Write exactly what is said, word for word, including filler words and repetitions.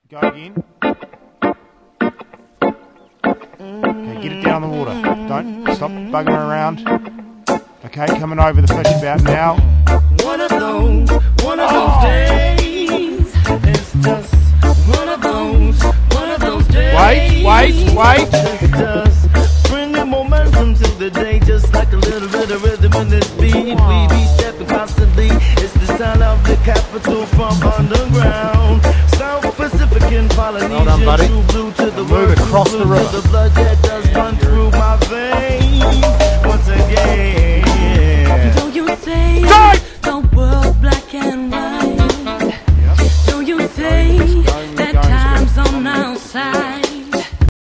Go again. Okay, get it down the water. Don't stop bugging around. Okay, coming over the fish about now. One of those, one of those Oh. days. It's just one of those, one of those days. Wait, wait, wait. It's just bringing momentum to the day, just like a little bit of rhythm in this beat. We be stepping constantly. It's the sound of the capital from underground. South Pacific and Polynesian, Well done, buddy. true blue to the Move world, across blue the to river. the blood that does run through my veins.